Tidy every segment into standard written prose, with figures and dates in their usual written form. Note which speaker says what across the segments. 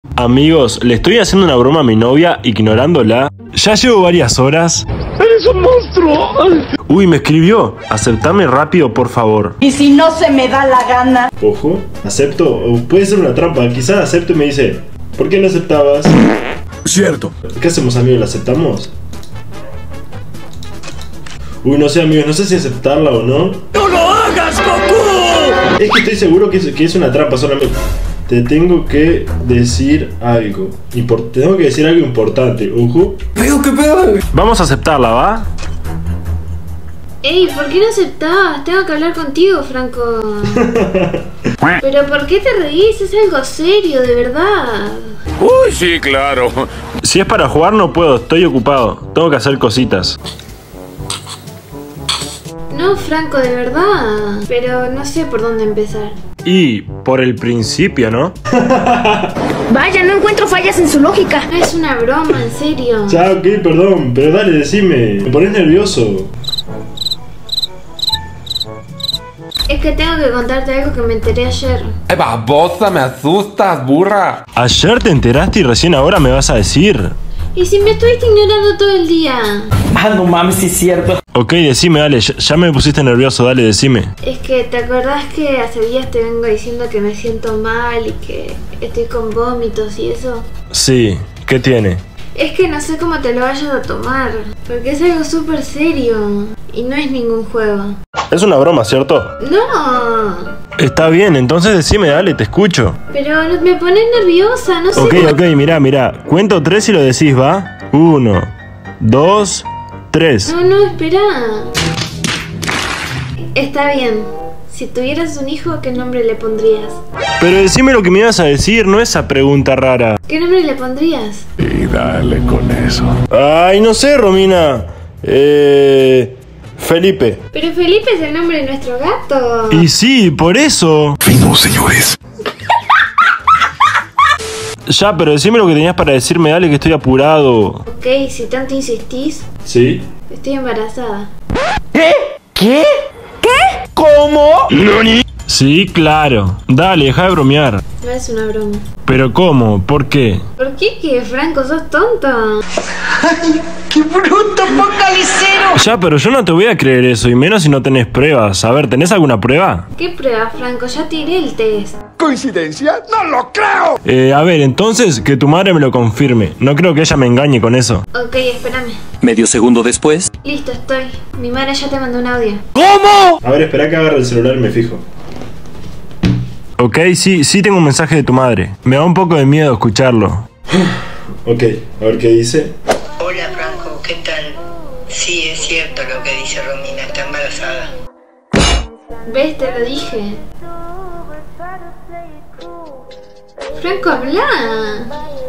Speaker 1: Amigos, le estoy haciendo una broma a mi novia, ignorándola. Ya llevo varias horas.
Speaker 2: ¡Eres un monstruo!
Speaker 1: Uy, me escribió. Aceptame rápido, por favor.
Speaker 3: Y si no se me da la gana.
Speaker 1: Ojo, acepto. O puede ser una trampa. Quizás acepto y me dice, ¿por qué no aceptabas?
Speaker 2: Cierto.
Speaker 1: ¿Qué hacemos, amigos? ¿La aceptamos? Uy, no sé, amigos, no sé si aceptarla o no.
Speaker 2: ¡No lo hagas, Goku!
Speaker 1: Es que estoy seguro que es una trampa solamente. Te tengo que decir algo. Tengo que decir algo importante. Ojo.
Speaker 2: Veo que pedo.
Speaker 1: Vamos a aceptarla, ¿va?
Speaker 4: Ey, ¿por qué no aceptás? Tengo que hablar contigo, Franco. Pero ¿por qué te reís? Es algo serio, de verdad.
Speaker 2: Uy, sí, claro.
Speaker 1: Si es para jugar no puedo, estoy ocupado. Tengo que hacer cositas.
Speaker 4: No, Franco, de verdad. Pero no sé por dónde empezar.
Speaker 1: Y por el principio, ¿no?
Speaker 3: Vaya, no encuentro fallas en su lógica.
Speaker 4: No es una broma, en serio.
Speaker 1: Ya, ok, perdón, pero dale, decime. Me pones nervioso.
Speaker 4: Es que tengo que contarte algo que me enteré ayer.
Speaker 5: ¡Ay, babosa! ¡Me asustas, burra!
Speaker 1: Ayer te enteraste y recién ahora me vas a decir.
Speaker 4: ¿Y si me estuviste ignorando todo el día?
Speaker 3: Ah, no mames, sí es cierto.
Speaker 1: Ok, decime, dale, ya me pusiste nervioso, dale, decime.
Speaker 4: Es que te acordás que hace días te vengo diciendo que me siento mal y que estoy con vómitos y eso.
Speaker 1: Sí, ¿qué tiene?
Speaker 4: Es que no sé cómo te lo vayas a tomar, porque es algo súper serio y no es ningún juego.
Speaker 1: Es una broma, ¿cierto?
Speaker 4: No,
Speaker 1: Está bien, entonces decime, dale, te escucho.
Speaker 4: pero me pones nerviosa, no sé.
Speaker 1: Ok, ok, mirá. Cuento 3 y lo decís, ¿va? 1, 2, 3.
Speaker 4: No, espera. Está bien. Si tuvieras un hijo, ¿qué nombre le pondrías?
Speaker 1: Pero decime lo que me ibas a decir, no esa pregunta rara.
Speaker 4: ¿Qué nombre le pondrías?
Speaker 2: Y dale con eso.
Speaker 1: Ay, no sé, Romina. Felipe.
Speaker 4: Pero Felipe es el nombre de nuestro gato.
Speaker 1: Y sí, por eso.
Speaker 2: Fino, señores.
Speaker 1: Ya, pero decime lo que tenías para decirme, dale, que estoy apurado.
Speaker 4: Ok, si tanto insistís,
Speaker 1: ¿Sí?
Speaker 4: estoy embarazada.
Speaker 3: ¿Qué? ¿Cómo?
Speaker 1: Sí, claro. Dale, deja de bromear.
Speaker 4: No es una broma.
Speaker 1: ¿Pero cómo? ¿Por qué?
Speaker 4: ¿Por qué que, Franco, sos tonto?
Speaker 3: ¡Qué bruto, focalicero!
Speaker 1: Ya, pero yo no te voy a creer eso, y menos si no tenés pruebas. A ver, ¿tenés alguna prueba?
Speaker 4: ¿Qué prueba, Franco? Ya tiré el test.
Speaker 2: ¿Coincidencia? ¡No lo creo!
Speaker 1: A ver, entonces, que tu madre me lo confirme. No creo que ella me engañe con eso.
Speaker 4: Ok, espérame.
Speaker 6: Medio segundo después.
Speaker 4: Listo, estoy. Mi madre ya te mandó un audio.
Speaker 1: A ver, espera que agarre el celular y me fijo. Ok, sí tengo un mensaje de tu madre. Me da un poco de miedo escucharlo. Ok, a ver qué dice.
Speaker 7: Hola Franco, ¿qué tal? Sí, es cierto lo que dice Romina, está embarazada.
Speaker 4: ¿Ves? Te lo dije. Franco, habla.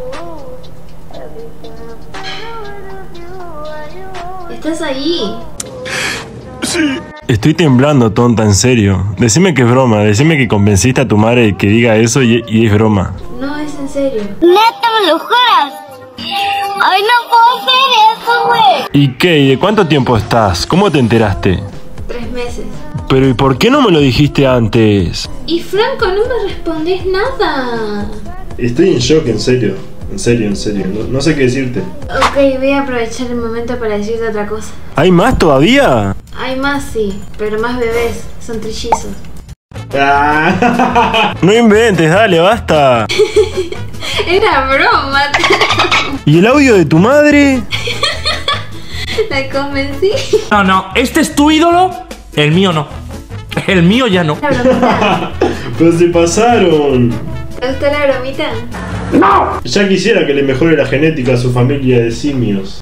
Speaker 4: ¿Estás ahí?
Speaker 1: Estoy temblando, tonta, en serio. Decime que es broma, decime que convenciste a tu madre de que diga eso y es broma.
Speaker 4: No, es en serio.
Speaker 8: ¿Neta me lo juras? ¡Ay, no puedo hacer eso, güey!
Speaker 1: ¿Y qué? ¿Y de cuánto tiempo estás? ¿Cómo te enteraste?
Speaker 4: 3 meses.
Speaker 1: Pero ¿y por qué no me lo dijiste antes?
Speaker 4: Y Franco, no me respondes nada.
Speaker 1: Estoy en shock, en serio. En serio. No sé qué decirte.
Speaker 4: Ok, voy a aprovechar el momento para decirte otra cosa.
Speaker 1: ¿Hay más todavía?
Speaker 4: Hay más, sí, pero más bebés. Son trillizos.
Speaker 1: No inventes, dale, basta.
Speaker 4: Era broma.
Speaker 1: ¿Y el audio de tu madre?
Speaker 4: La convencí.
Speaker 9: No, este es tu ídolo, el mío no. El mío ya no.
Speaker 4: La bromita.
Speaker 1: Pero se pasaron.
Speaker 4: ¿Te gustó la bromita?
Speaker 1: Ya quisiera que le mejore la genética a su familia de simios.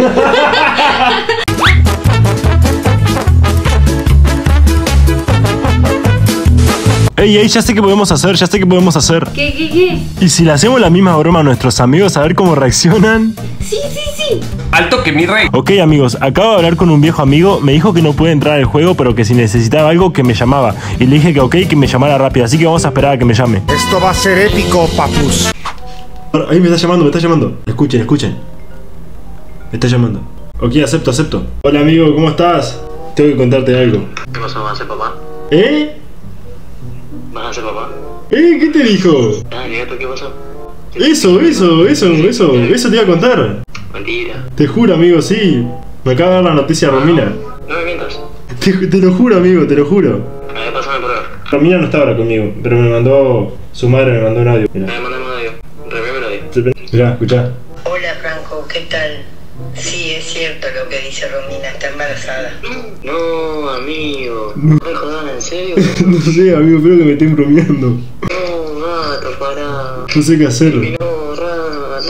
Speaker 1: Ey, ya sé qué podemos hacer,
Speaker 4: ¿Qué?
Speaker 1: ¿Y si le hacemos la misma broma a nuestros amigos a ver cómo reaccionan?
Speaker 4: Sí.
Speaker 5: ¡Alto que mi rey!
Speaker 1: Ok, amigos, acabo de hablar con un viejo amigo. Me dijo que no puede entrar al juego, pero que si necesitaba algo, que me llamaba. Y le dije que ok, que me llamara rápido. Así que vamos a esperar a que me llame.
Speaker 2: Esto va a ser épico, papus.
Speaker 1: Ahí me está llamando. Escuchen. Me está llamando. Ok, acepto. Hola, amigo, ¿cómo estás? Tengo que contarte algo.
Speaker 7: ¿Qué pasó? ¿Vas a ser papá?
Speaker 1: ¿Eh?
Speaker 7: ¿Vas a ser papá?
Speaker 1: ¿Qué te dijo?
Speaker 7: Ah, ¿qué pasó?
Speaker 1: Eso te iba a contar.
Speaker 6: Mentira.
Speaker 1: Te juro, amigo, sí. Me acaba de dar la noticia Romina.
Speaker 6: No me mientas.
Speaker 1: Te lo juro, amigo, te lo juro.
Speaker 6: A ver, pásame por ahora.
Speaker 1: Romina no está ahora conmigo, pero me mandó... Su madre me mandó un audio. Mirá.
Speaker 6: Mándame un audio. Revíme el audio.
Speaker 1: Mirá, escuchá.
Speaker 7: Hola Franco, ¿qué tal? Sí, es cierto lo que dice Romina, está embarazada.
Speaker 6: No, amigo. No me jodan, ¿en serio?
Speaker 1: No sé, amigo, espero que me estén bromeando.
Speaker 6: No, rato, pará.
Speaker 1: No sé qué hacer.
Speaker 6: No, rato.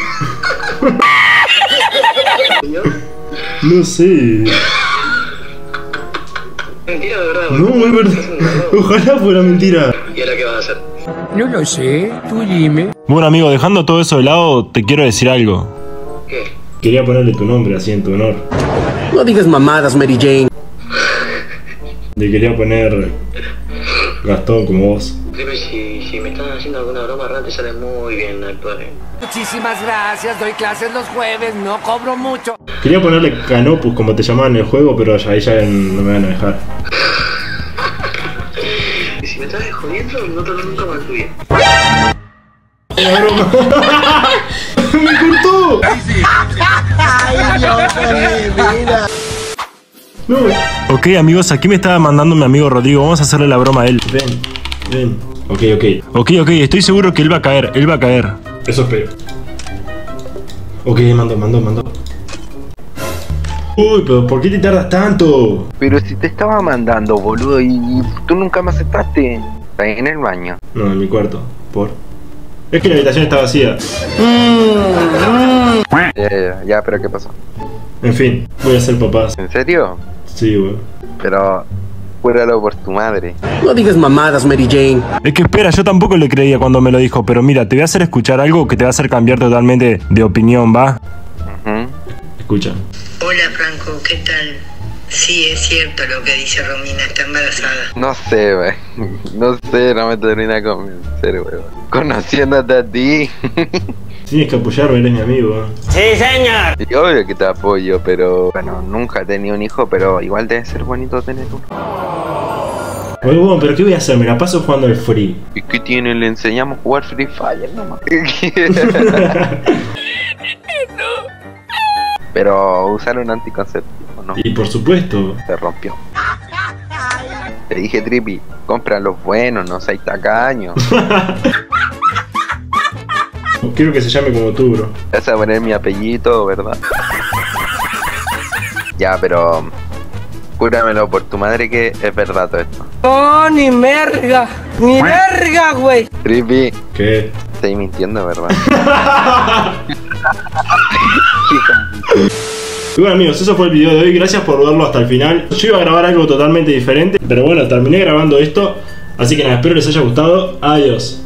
Speaker 1: No sé.
Speaker 6: Mentira, de verdad.
Speaker 1: No, es verdad. Ojalá fuera mentira.
Speaker 6: ¿Y ahora qué vas a hacer?
Speaker 10: No lo sé, tú dime.
Speaker 1: Bueno, amigo, dejando todo eso de lado, te quiero decir algo.
Speaker 6: ¿Qué?
Speaker 1: Quería ponerle tu nombre así en tu honor.
Speaker 10: No digas mamadas, Mary Jane.
Speaker 1: Le quería poner Gastón como vos.
Speaker 6: Dime si me están haciendo alguna broma rara, te sale muy bien actuar.
Speaker 10: Muchísimas gracias, doy clases los jueves, no cobro mucho.
Speaker 1: Quería ponerle Canopus como te llamaban en el juego, pero ahí ya no me van a dejar.
Speaker 6: Y si me estás jodiendo, no te lo nunca más en tu vida.
Speaker 1: ¡Me cortó!
Speaker 10: Ay, Dios, mira.
Speaker 1: No. Ok, amigos, aquí me estaba mandando mi amigo Rodrigo. Vamos a hacerle la broma a él. Ven. Ok, estoy seguro que él va a caer, Eso espero. Ok, mandó. Uy, pero ¿por qué te tardas tanto?
Speaker 11: Pero si te estaba mandando, boludo, y tú nunca me aceptaste. Está en el baño.
Speaker 1: No, en mi cuarto. ¿Por? Es que la habitación está vacía.
Speaker 11: Ya, pero ¿qué pasó?
Speaker 1: En fin, voy a ser papá.
Speaker 11: ¿En serio?
Speaker 1: Sí, güey.
Speaker 11: Pero... Júralo por tu madre.
Speaker 10: No digas mamadas, Mary Jane.
Speaker 1: Es que espera, yo tampoco le creía cuando me lo dijo, pero mira, te voy a hacer escuchar algo que te va a hacer cambiar totalmente de opinión, ¿va? Escucha.
Speaker 7: Hola Franco, ¿qué tal? Sí, es cierto lo que dice Romina, está embarazada.
Speaker 11: No sé, wey. No sé, no me termina de convencer, wey. Conociéndote a ti.
Speaker 1: Tienes que apoyarme, eres mi amigo.
Speaker 10: Sí, señor.
Speaker 11: Y obvio que te apoyo, pero... Bueno, nunca he tenido un hijo, pero igual debe ser bonito tener uno.
Speaker 1: Bueno, pero ¿qué voy a hacer? Me la paso jugando al Free.
Speaker 11: ¿Y qué tiene? Le enseñamos a jugar Free Fire nomás. Pero usar un anticonceptivo, ¿no?
Speaker 1: Y por supuesto.
Speaker 11: Se rompió. Te dije, Trippy, compra los buenos, no seas tacaño.
Speaker 1: Quiero que se llame como tú, bro.
Speaker 11: Vas a poner mi apellido, ¿verdad? Ya, pero... Júramelo por tu madre que es verdad todo esto.
Speaker 10: Oh, ni merga, güey.
Speaker 11: Trippy.
Speaker 1: ¿Qué?
Speaker 11: Estoy mintiendo, ¿verdad?
Speaker 1: Y bueno, amigos, eso fue el video de hoy. Gracias por verlo hasta el final. Yo iba a grabar algo totalmente diferente, pero bueno, terminé grabando esto. Así que nada, espero les haya gustado. Adiós.